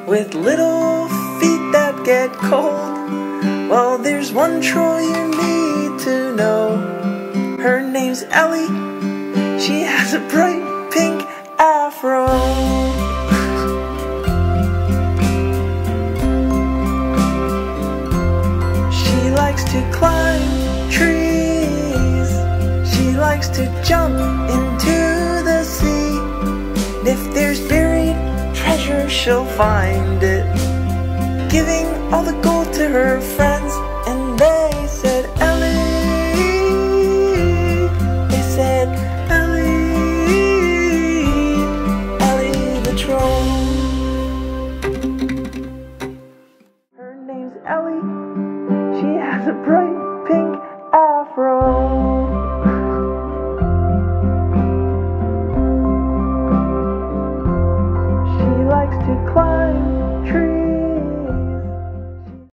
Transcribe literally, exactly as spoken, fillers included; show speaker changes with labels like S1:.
S1: with little feet that get cold. Well, there's one troll you need to know. Her name's Ellie. She has a bright pink afro. She likes to climb trees. She likes to jump into the sea. And if there's buried treasure, she'll find it, giving all the gold to her friends. And they said, Ellie, they said, Ellie, Ellie the troll. Her name's Ellie. She has a bright pink afro. She likes to climb trees.